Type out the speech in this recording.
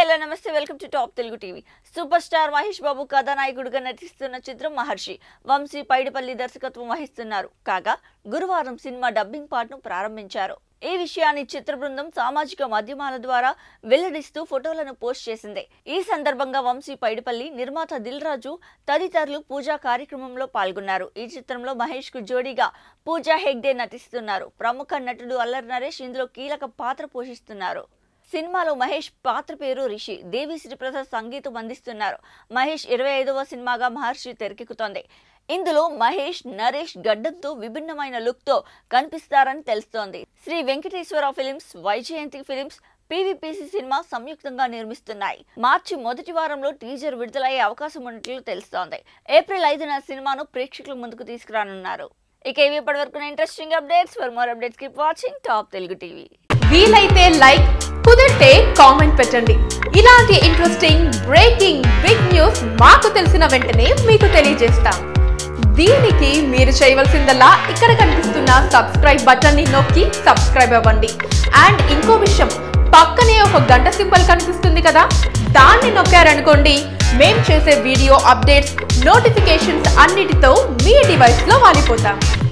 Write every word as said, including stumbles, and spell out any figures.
Hello, namaste. Welcome to Top Telugu T V. Superstar Mahesh Babu కథానాయకుడిగా నటిస్తున్న చిత్రం మహర్షి వంశీ పైడిపల్లి దర్శకత్వం వహిస్తున్నారు. కాగా గురువారం సినిమా డబ్బింగ్ పార్ట్ను ప్రారంభించారు. ఈ విషయాన్ని చిత్ర బృందం సామాజిక మాధ్యమాల ద్వారా వెల్లడిస్తూ ఫోటోలను పోస్ట్ చేసింది. ఈ సందర్భంగా వంశీ పైడిపల్లి, నిర్మాత దిల్ రాజు తదితరులు పూజా కార్యక్రమంలో పాల్గొన్నారు. ఈ చిత్రంలో మహేష్ కు జోడీగా పూజా హెగ్డే నటిస్తున్నారు. ప్రముఖ నటుడు అల్లరి నరేష్ ఇందులో కీలక పాత్ర పోషిస్తున్నారు. సినిమాలో మహేష్ పాత్ర పేరు రిషి. దేవి శ్రీ ప్రసాద్ సంగీతం అందిస్తున్నారు. మహేష్ ఇరవై ఐదవ సినిమాగా మహర్షి తెరకెక్కుతోంది. ఇందులో మహేష్ నరేష్ గడ్డంతో విభిన్నమైన లుక్ తో కనిపిస్తారని తెలుస్తోంది. Sri Venkateswara films, Vyjayanthi films, P V P C cinema సంయుక్తంగా నిర్మిస్తున్నాయి. మార్చి మొదటి వారంలో టీజర్ విడుదలయ్యే అవకాశం ఉన్నట్లు తెలుస్తోంది. ఏప్రిల్ ఐదున సినిమాను ప్రేక్షకుల ముందుకు తీసుకురానున్నారు. ఇక ఇవి ఇప్పటివరకు interesting updates. For more updates keep watching top Telugu TV. వీలైతే లైక్, కుదిరితే కామెంట్ పెట్టండి. ఇలాంటి ఇంట్రెస్టింగ్ బ్రేకింగ్ బిగ్ న్యూస్ మాకు తెలిసిన వెంటనే మీకు తెలియజేస్తాం. దీనికి మీరు చేయవలసిందల్లా ఇక్కడ కనిపిస్తున్న సబ్స్క్రైబ్ బటన్ ని నొక్కి సబ్స్క్రైబ్ అవ్వండి. అండ్ ఇంకో విషయం, పక్కనే ఒక గంట సింబల్ కనిపిస్తుంది కదా, దాన్ని నొక్కారనుకోండి మేం చేసే వీడియో అప్డేట్స్, నోటిఫికేషన్స్ అన్నిటితో మీ డివైస్ లో వాలిపోతాం.